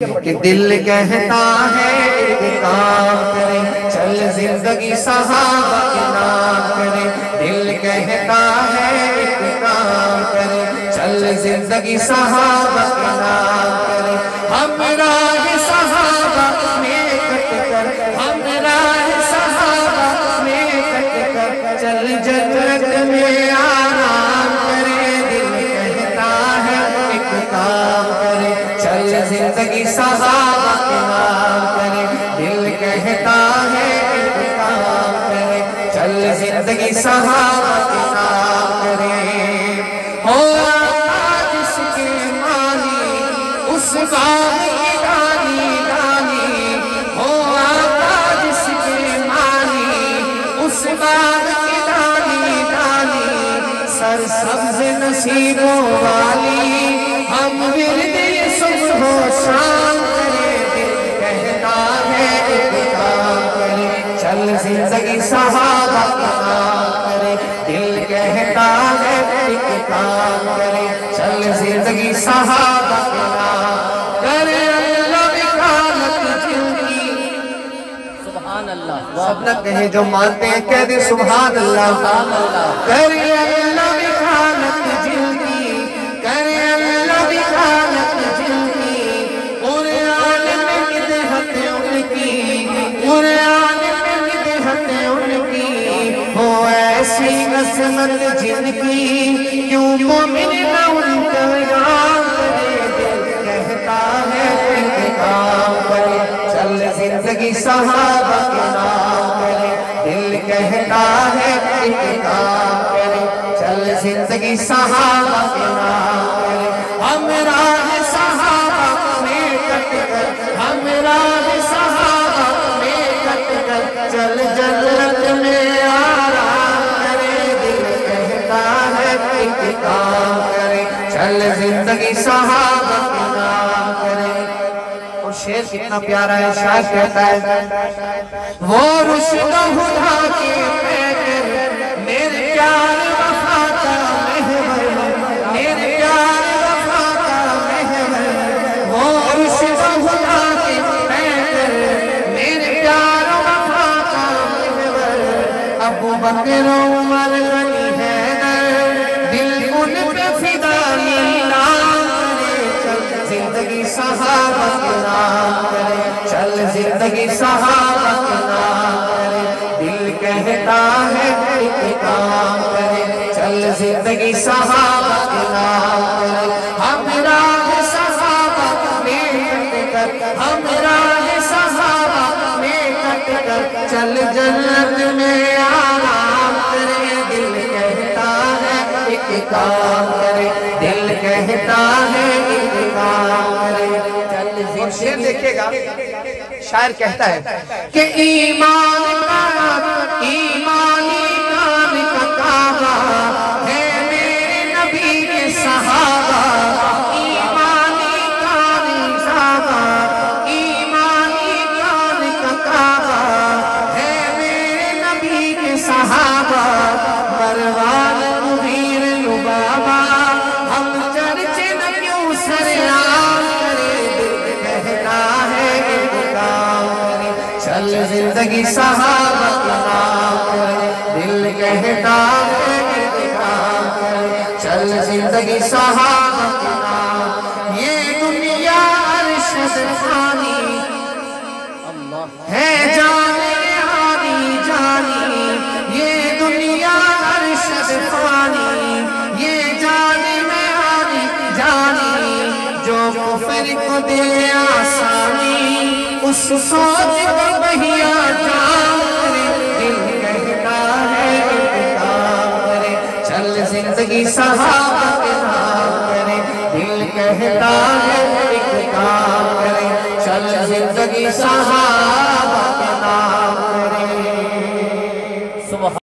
کہ دل کہتا ہے ایک کام کرے، چل زندگی صحابہ کے نام کرے. دل کہتا ہے ایک کام کرے، چل زندگی صحابہ کے نام کرے. ہم راہ صحابہ میں کٹ کر، ہم راہ صحابہ میں کٹ کر، چل جنت میں آرام کرے. دل کہتا ہے ایک کام کرے، چل زندگی صحابہ کے نام کرے. دل کہتا ہے ایک کام کرے، چل زندگی صحابہ کے نام کرے. ہو آقا جس کے مانی اس باغ کی ڈالی ڈالی، ہو آقا جس کے مانی اس باغ کی ڈالی ڈالی. سر سبز نصیبوں والی ہم ورد صبح و شام کرے. دل کہتا ہے ایک کام کرے، چل زندگی صحابہ کے نام کرے. دل کہتا ہے ایک کام کرے، چل زندگی صحابہ کے نام کرے. اللہ وکالت جن کی سبحان اللہ. سب نہ کہیں جو مانتے ہیں کہہ دیں سبحان اللہ. کرے اللہ وکالت جن کی، کرے اللہ وکالت جن کی. قرآن میں مدحت ان کی، قرآن میں مدحت ان کی. ہو ایسی عظمت جن کی، کیوں مومن نہ ان کا یاد کرے. دل کہتا ہے ایک کام کرے، چل زندگی صحابہ کے نام کرے. دل کہتا ہے ایک کام کرے، چل زندگی صحابہ کے نام کرے. ہم راہ صحابہ میں کٹ کر، ہم راہ صحابہ میں کٹ کر، چل جنت میں آرام کرے. دل کہتا ہے ایک کام کرے، چل زندگی صحابہ کے نام کرے. اور شعر کتنا پیارا ہے. شاعر کہتا ہے وہ رشد خدا کے پیکر، میرے پیار وفا کا محور، میرے پیار وفا کا محور. وہ رشد خدا کے پیکر، میرے پیار وفا کا محور. ابو بکر عمر غنی حیدر، دل ان پہ فدا نیلام کرے. چل زندگی صحابہ کے نام کرے، چل زندگی صحابہ کے نام کرے. دل کہتا ہے ایک کام کرے، چل زندگی صحابہ کے نام کرے. ہم راہ صحابہ میں کٹ کر، ہم راہ صحابہ میں کٹ کر، چل جنت میں آرام کرے. دل کہتا ہے ایک کام کرے، دل کہتا ہے ایک کام کرے. اور شعر دیکھیے گا. شاعر کہتا ہے کہ ایمان کا ایمانی کام کا کعبہ ہے میرے نبی کے صحابہ. ایمانی کام صحابہ، ایمانی کام کا کعبہ ہے میرے نبی کے صحابہ. مروان مغیر لبابہ ہم چرچے نہ کیوں سرعام کرے. دل کہتا ہے ایک کام کرے، چل زندگی صحابہ کے نام کرے. دل کہتا ہے ایک کام کرے، چل زندگی صحابہ کے نام. یہ دنیا ارشد فانی ہے جانے آنی جانی. یہ دنیا ارشد فانی، یہ جانے میں آنی جانی. جو کفر کو دے آسانی، اس سوچ کو بہیا جام کرے. دل کہتا ہے ایک کام کرے، چل زندگی صحابہ کے نام کرے. دل کہتا ہے ایک کام کرے، چل زندگی صحابہ